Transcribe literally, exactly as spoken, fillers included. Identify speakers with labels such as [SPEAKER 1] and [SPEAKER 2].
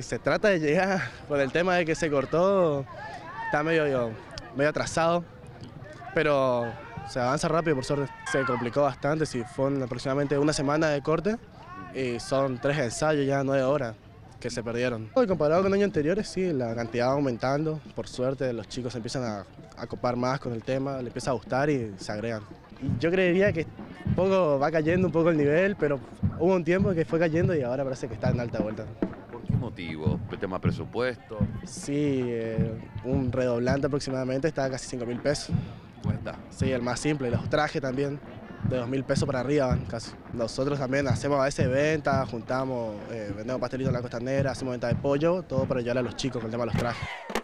[SPEAKER 1] Se trata de llegar, por el tema de que se cortó, está medio, medio atrasado, pero se avanza rápido por suerte. Se complicó bastante, sí, fue aproximadamente una semana de corte y son tres ensayos ya, nueve horas que se perdieron. Y comparado con años anteriores, sí, la cantidad va aumentando, por suerte los chicos empiezan a, a copar más con el tema, les empieza a gustar y se agregan. Y yo creería que un poco va cayendo un poco el nivel, pero hubo un tiempo que fue cayendo y ahora parece que está en alta vuelta.
[SPEAKER 2] ¿Por qué motivo? ¿El tema presupuesto?
[SPEAKER 1] Sí, eh, un redoblante aproximadamente está a casi cinco mil pesos.
[SPEAKER 2] Cuesta.
[SPEAKER 1] Sí, el más simple, los trajes también, de dos mil pesos para arriba van casi. Nosotros también hacemos a veces ventas, juntamos, eh, vendemos pastelitos en la costanera, hacemos venta de pollo, todo para ayudar a los chicos con el tema de los trajes.